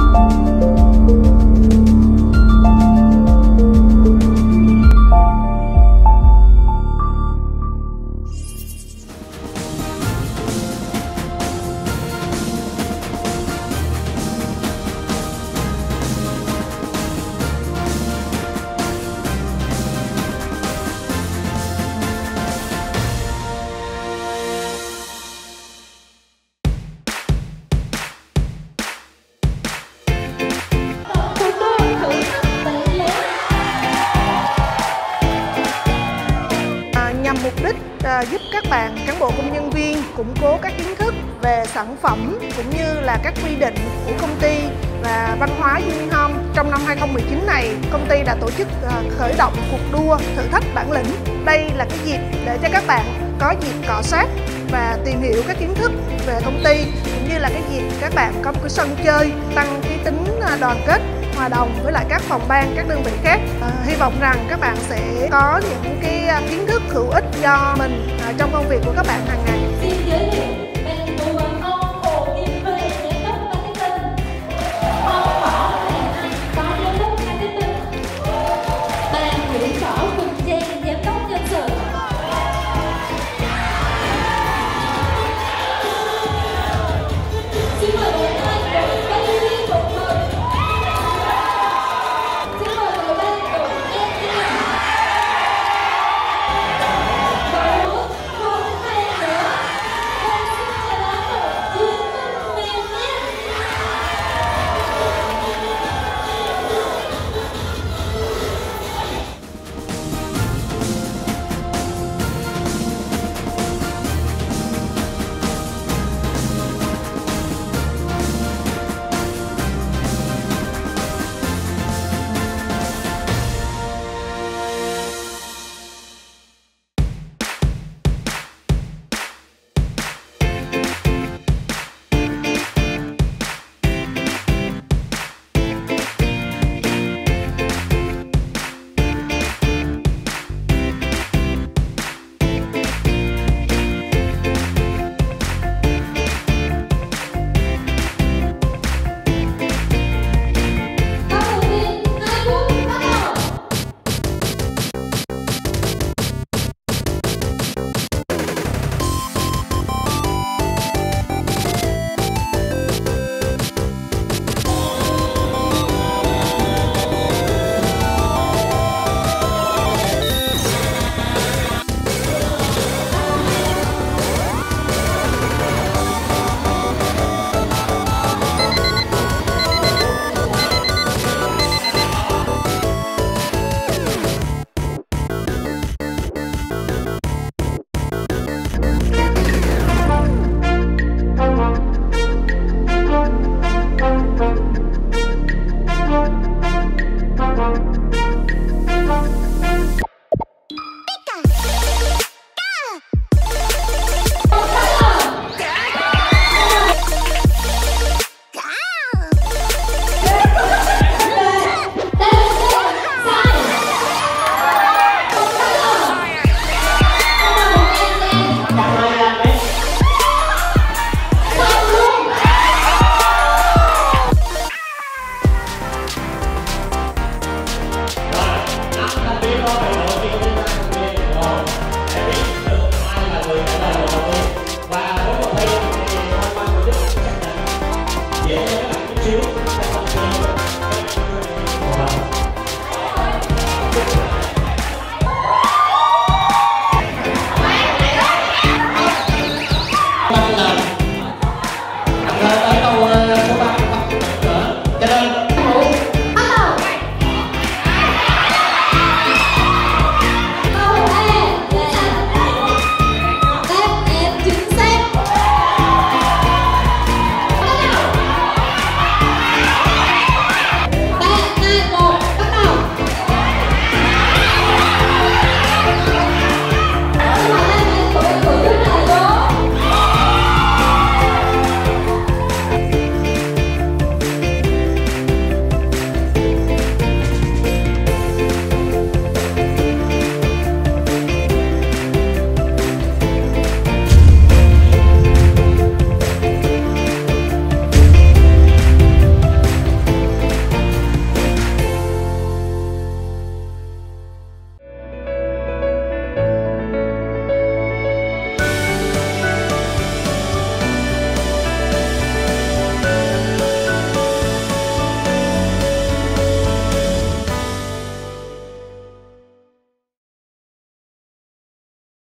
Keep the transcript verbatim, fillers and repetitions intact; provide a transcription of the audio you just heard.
Nhằm mục đích à, giúp các bạn cán bộ công nhân viên củng cố các kiến thức về sản phẩm cũng như là các quy định của công ty và văn hóa Unihome. Trong năm hai không một chín này, công ty đã tổ chức à, khởi động cuộc đua thử thách bản lĩnh. Đây là cái dịp để cho các bạn có dịp cọ sát và tìm hiểu các kiến thức về công ty, cũng như là cái dịp các bạn có một cái sân chơi tăng cái tính đoàn kết, hòa đồng với lại các phòng ban, các đơn vị khác. À, hy vọng rằng các bạn sẽ có những cái kiến thức hữu ích cho mình à, trong công việc của các bạn hàng ngày.